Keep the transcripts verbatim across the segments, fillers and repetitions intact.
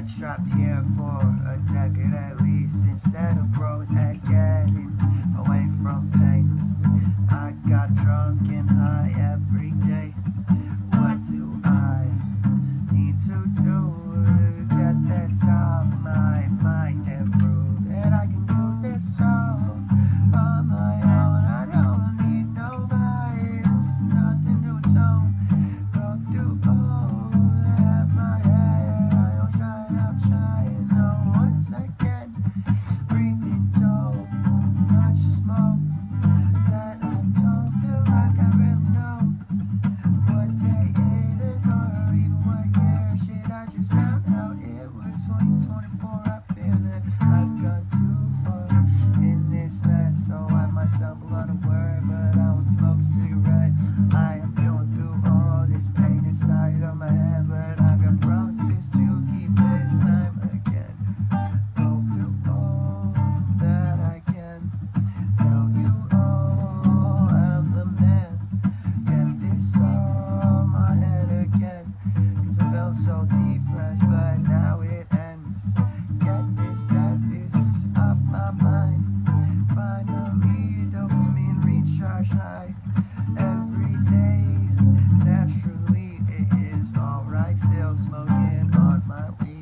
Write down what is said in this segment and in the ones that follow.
trapped here for a decade at least. Instead of growing and getting away from pain, I got drunk and high every day. What do I need to do to get this off my mind and prove that I can do this all on my own? I don't need nobody, it's nothing to tone. Go through all that my head, I'll try, I'll try, and know once again. Bring it down, much smoke that I don't feel like I really know what day it is or even what year. Shit, I just found out it was twenty twenty-four. I feel that I've gone too far in this mess, so I might stumble on a word, but I won't smoke a cigarette. I am going through all this pain inside of my head, but I've got promises to keep this time again. Go through all that I can, tell you all I'm the man. Get this all on my head again, cause I felt so depressed, but now it ends. Get this, get this off my mind. Finally, dopamine recharge high every day. Naturally, it is alright, still smoking on my weed.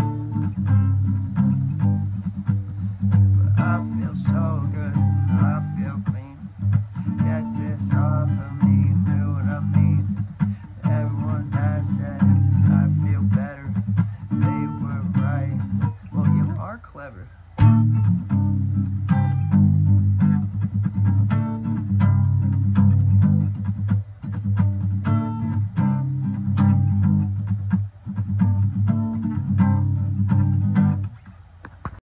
But I feel so good, I